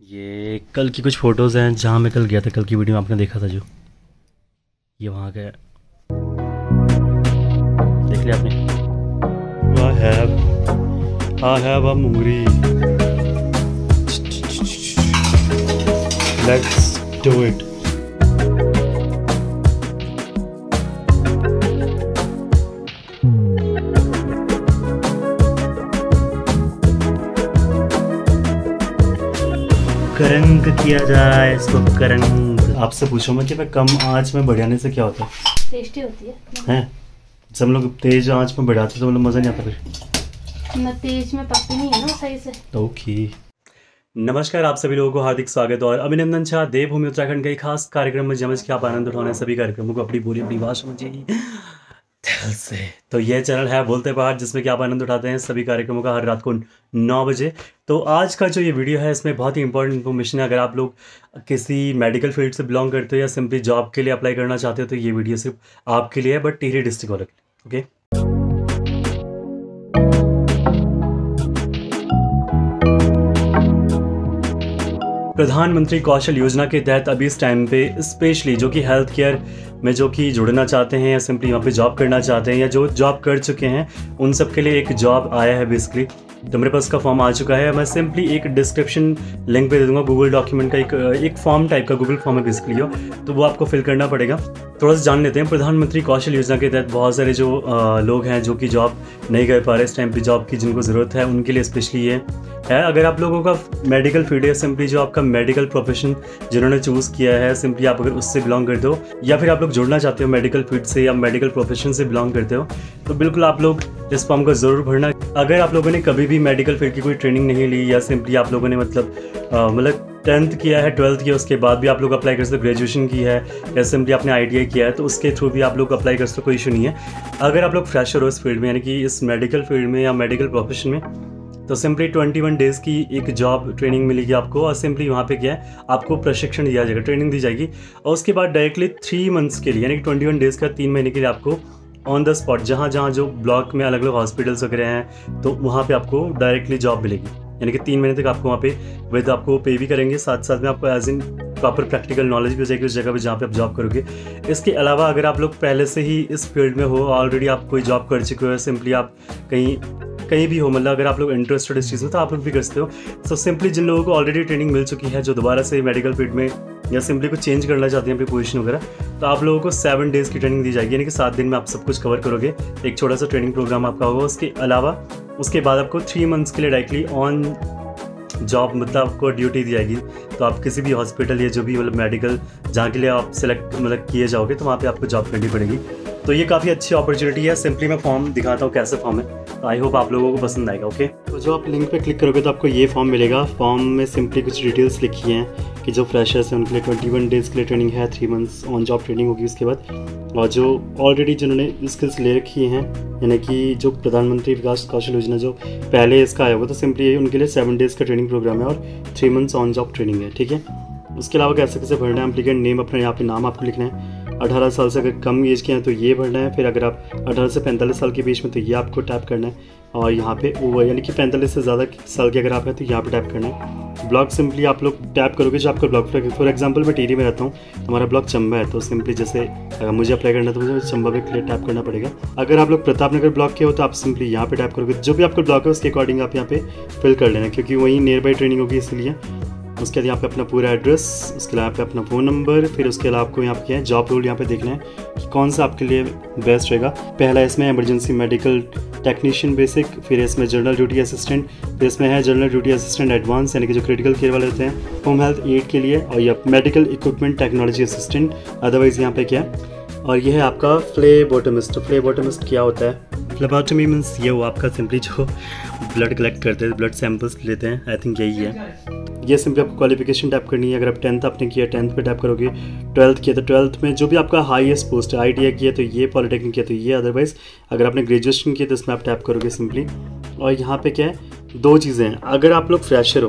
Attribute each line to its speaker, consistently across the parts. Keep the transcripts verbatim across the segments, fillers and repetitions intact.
Speaker 1: ये कल की कुछ फ़ोटोज़ हैं जहाँ मैं कल गया था। कल की वीडियो में आपने देखा था जो ये वहाँ का है। देख लिया आपने? I have I have a मुंगरी। Let's do it। करंग किया जाए इसको, करंग। आपसे पूछो मैं कि मैं कम आंच में बढ़ाने से क्या होता है?
Speaker 2: टेस्टी होती है
Speaker 1: हैं? सब लोग तेज आंच में बढ़ाते तो मतलब मज़ा नहीं आता फिर।
Speaker 2: ना तेज में पकती नहीं है ना सही से।
Speaker 1: ओके। नमस्कार, आप सभी लोगों को हार्दिक स्वागत और अभिनंदन शाह देवभूमि उत्तराखंड के खास कार्यक्रम में जमज के आप आनंद उठाने सभी कार्यक्रमों को अपनी पूरी अपनी भाषा में जी दिल से। तो यह चैनल है बोलते पहाड़, जिसमें कि आप आनंद उठाते हैं सभी कार्यक्रमों का हर रात को नौ बजे। तो आज का जो ये वीडियो है इसमें बहुत ही इंपॉर्टेंट इन्फॉर्मेशन है। अगर आप लोग किसी मेडिकल फील्ड से बिलोंग करते हो या सिंपली जॉब के लिए अप्लाई करना चाहते हो तो ये वीडियो सिर्फ आपके लिए है, बट टिहरी डिस्ट्रिक्ट वालों के लिए। ओके, प्रधानमंत्री कौशल योजना के तहत अभी इस टाइम पे स्पेशली जो कि हेल्थ केयर में जो कि जुड़ना चाहते हैं या सिंपली वहाँ पे जॉब करना चाहते हैं या जो जॉब कर चुके हैं उन सब के लिए एक जॉब आया है बेसिकली। तो मेरे पास का फॉर्म आ चुका है। मैं सिंपली एक डिस्क्रिप्शन लिंक पे दे दूंगा, गूगल डॉक्यूमेंट का एक एक फॉर्म टाइप का गूगल फॉर्म है बेसिकली हो, तो वो आपको फिल करना पड़ेगा। थोड़ा सा जान लेते हैं। प्रधानमंत्री कौशल योजना के तहत बहुत सारे जो आ, लोग हैं जो कि जॉब नहीं कर पा रहे इस टाइम पे, जॉब की जिनको ज़रूरत है उनके लिए स्पेशली ये है। अगर आप लोगों का मेडिकल फील्ड है, सिंपली जो आपका मेडिकल प्रोफेशन जिन्होंने चूज़ किया है, सिंपली आप अगर उससे बिलोंग करते हो या फिर आप लोग जुड़ना चाहते हो मेडिकल फील्ड से या मेडिकल प्रोफेशन से बिलोंग करते हो, तो बिल्कुल आप लोग इस फॉर्म को ज़रूर भरना। अगर आप लोगों ने कभी भी मेडिकल फील्ड की कोई ट्रेनिंग नहीं ली या सिंपली आप लोगों ने मतलब मतलब टेंथ किया है, ट्वेल्थ किया, उसके बाद भी आप लोग अप्लाई कर सकते हो, ग्रेजुएशन की है या सिंपली आपने आई टी आई किया है तो उसके थ्रू भी आप लोग अप्लाई कर सकते हो, कोई इशू नहीं है। अगर आप लोग फ्रेशर हो इस फील्ड में यानी कि इस मेडिकल फील्ड में या मेडिकल प्रोफेशन में, तो सिंपली ट्वेंटी वन डेज़ की एक जॉब ट्रेनिंग मिलेगी आपको और सिंपली वहाँ पे क्या है आपको प्रशिक्षण दिया जाएगा, ट्रेनिंग दी जाएगी और उसके बाद डायरेक्टली थ्री मंथ्स के लिए यानी कि ट्वेंटी वन डेज़ का तीन महीने के लिए आपको ऑन द स्पॉट जहाँ जहाँ जो ब्लॉक में अलग अलग हॉस्पिटल्स वगैरह हैं तो वहाँ पे आपको डायरेक्टली जॉब मिलेगी। यानी कि तीन महीने तक आपको वहाँ पे विद आपको पे भी करेंगे, साथ साथ में आपको age in proper practical knowledge भी हो जाएगी उस जगह पे जहाँ पे आप जॉब करोगे। इसके अलावा अगर आप लोग पहले से ही इस फील्ड में हो, ऑलरेडी आप कोई जॉब कर चुके हो, सिंपली आप कहीं कहीं भी हो, मतलब अगर आप लोग इंटरेस्टेड इस चीज़ में तो आप लोग भी कर सकते हो। सो सिंपली जिन लोगों को ऑलरेडी ट्रेनिंग मिल चुकी है, जो दोबारा से मेडिकल फील्ड में या सिंपली कुछ चेंज करना चाहते हैं अपनी पोजीशन वगैरह, तो आप लोगों को सेवन डेज़ की ट्रेनिंग दी जाएगी, यानी कि सात दिन में आप सब कुछ कवर करोगे। एक छोटा सा ट्रेनिंग प्रोग्राम आपका होगा। उसके अलावा उसके बाद आपको थ्री मंथ्स के लिए डायरेक्टली ऑन जॉब मतलब आपको ड्यूटी दी जाएगी। तो आप किसी भी हॉस्पिटल या जो भी मतलब मेडिकल जहाँ के लिए आप सिलेक्ट मतलब किए जाओगे तो वहाँ पे आपको जॉब करनी पड़ेगी। तो ये काफ़ी अच्छी अपॉर्चुनिटी है। सिंपली मैं फॉर्म दिखाता हूँ कैसे फॉर्म है, तो आई होप आप लोगों को पसंद आएगा। ओके, तो जो आप लिंक पे क्लिक करोगे तो आपको ये फॉर्म मिलेगा। फॉर्म में सिंपली कुछ डिटेल्स लिखी हैं कि जो फ्रेशर्स हैं उनके लिए ट्वेंटी वन डेज़ के लिए ट्रेनिंग है, three months on job training होगी उसके बाद। और जो ऑलरेडी जिन्होंने स्किल्स ले रखी हैं यानी कि जो प्रधानमंत्री विकास कौशल योजना जो पहले इसका आया होगा, तो सिंपली उनके लिए सेवन डेज़ का ट्रेनिंग प्रोग्राम है और three months on job training है। ठीक है, उसके अलावा कैसे कैसे भरना है, एप्लीकेंट नेम अपना यहाँ पे नाम आपको लिखना है। अठारह साल से अगर कम एज के हैं तो ये भरना है। फिर अगर आप अठारह से पैंतालीस साल के बीच में तो ये आपको टैप करना है। और यहाँ पे ओवर यानी कि पैंतालीस से ज़्यादा साल के अगर आप हैं तो यहाँ पे टैप करना है। ब्लॉक सिंपली आप लोग टैप करोगे जो आपका ब्लॉक लगे। फॉर एग्जांपल मैं टिहरी में रहता हूँ, हमारा ब्लॉक चंबा है, तो सिंपली जैसे अगर मुझे अप्लाई करना है तो मुझे चंबा पे क्लियर टैप करना पड़ेगा। अगर आप लोग प्रतापनगर ब्लॉक के हो तो आप सिंपली यहाँ पे टैप करोगे। जो भी आपका ब्लॉक है उसके अकॉर्डिंग आप यहाँ पे फिल कर लेना, क्योंकि वहीं नियर बाई ट्रेनिंग होगी इसलिए। उसके बाद यहाँ पे अपना पूरा एड्रेस, उसके अलावा पे अपना फ़ोन नंबर, फिर उसके अलावा आपको यहाँ पे क्या है जॉब रोल यहाँ पे देखना है कि कौन सा आपके लिए बेस्ट रहेगा। पहला इसमें इमरजेंसी मेडिकल टेक्नीशियन बेसिक, फिर इसमें जनरल ड्यूटी असिस्टेंट, फिर इसमें है जनरल ड्यूटी असिस्टेंट एडवांस यानी कि जो क्रिटिकल केयर वाले होते हैं, होम हेल्थ एड के लिए, और ये medical equipment technology assistant. Otherwise यहाँ पे क्या है, और ये है आपका फ्लेबोटमिस्ट। फ्लेबोटमिस्ट क्या होता है? फ्लेबोटमी मीन्स ये वो आपका सिंपली जो ब्लड कलेक्ट करते हैं, ब्लड सैंपल्स लेते हैं, आई थिंक यही है। ये सिंपली आपको क्वालिफिकेशन टैप करनी है। अगर आप टेंथ आपने किया टेंथ पे टैप करोगे, ट्वेल्थ किया तो ट्वेल्थ में जो भी आपका हाईएस्ट पोस्ट है, आई टी आई किया तो ये, पॉलिटेक्निक किया तो ये, अदरवाइज अगर आपने ग्रेजुएशन किया तो इसमें आप टैप करोगे सिंपली। और यहाँ पे क्या है, दो चीज़ें हैं। अगर आप लोग फ्रेशर हो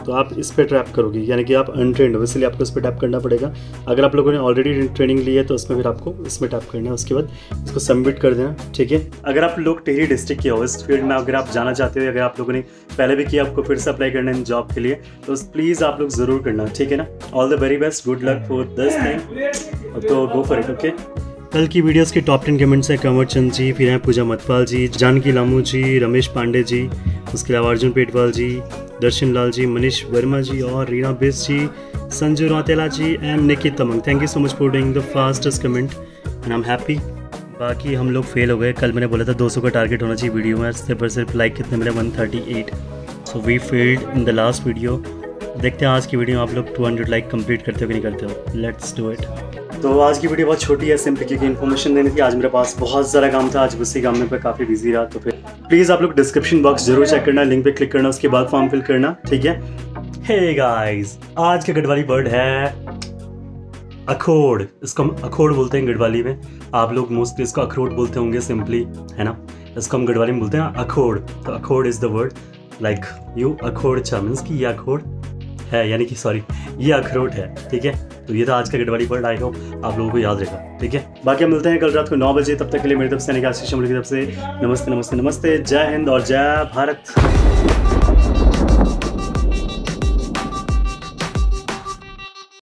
Speaker 1: तो आप इस पर टैप करोगे, यानी कि आप अनट्रेंड हो, इसलिए आपको इस पर टैप करना पड़ेगा। अगर आप लोगों ने ऑलरेडी ट्रेनिंग ली है तो उसमें फिर आपको इसमें टैप करना है, उसके बाद इसको सबमिट कर देना, ठीक है। अगर आप लोग टिहरी डिस्ट्रिक्ट के हो, इस फील्ड में अगर आप जाना चाहते हो, अगर आप लोगों ने पहले भी किया, आपको फिर से अप्लाई करना है जॉब के लिए, तो प्लीज़ आप लोग ज़रूर करना, ठीक है ना। All the very best, good luck for this thing, तो गो फॉर इट, ओके। कल की वीडियोस के टॉप टेन कमेंट्स हैं कंवर चंद जी, फिर हैं पूजा मतपाल जी, जानकी लामू जी, रमेश पांडे जी, उसके अलावा अर्जुन पेटवाल जी, दर्शन लाल जी, मनीष वर्मा जी और Reena Bis ji, Sanju Rautela ji and Nikit Tamang. Thank you so much for doing the fastest comment and I am happy. बाकी हम लोग फेल हो गए, कल मैंने बोला था दो सौ का टारगेट होना चाहिए वीडियो में, सिर्फ पर सिर्फ लाइक कितने मिले, one thirty eight. So we failed in the last video. देखते हैं आज की वीडियो में आप लोग टू हंड्रेड लाइक कंप्लीट करते हो कि नहीं करते हो। Let's do it. तो आज की वीडियो बहुत छोटी है, सिंपली क्योंकि इन्फॉर्मेशन देनी थी। आज मेरे पास बहुत ज़्यादा काम था, आज उसी काम में मैं काफ़ी बिजी रहा। तो फिर प्लीज़ आप लोग डिस्क्रिप्शन बॉक्स जरूर चेक करना, लिंक पे क्लिक करना, उसके बाद फॉर्म फिल करना, ठीक है। हे गाइस, आज का गढ़वाली वर्ड है अखोड़। इसको हम अखोड़ बोलते हैं गढ़वाली में, आप लोग मोस्टली इसको अखरोट बोलते होंगे सिंपली, है ना। इसको हम गढ़वाली में बोलते हैं अखोड़। तो अखोड़ is the word, like you अखोड़ चा मीन्स कि ये अखोड़ है, यानी कि सॉरी ये अखरोट है, ठीक है। तो ये था आज का गढ़वाली वर्ड, आई होप आप लोगों को याद रहेगा, ठीक है। बाकी हम मिलते हैं कल रात को नौ बजे, तब तक के लिए मेरी तरफ से आशीष की तरफ से नमस्ते नमस्ते नमस्ते, जय हिंद और जय भारत।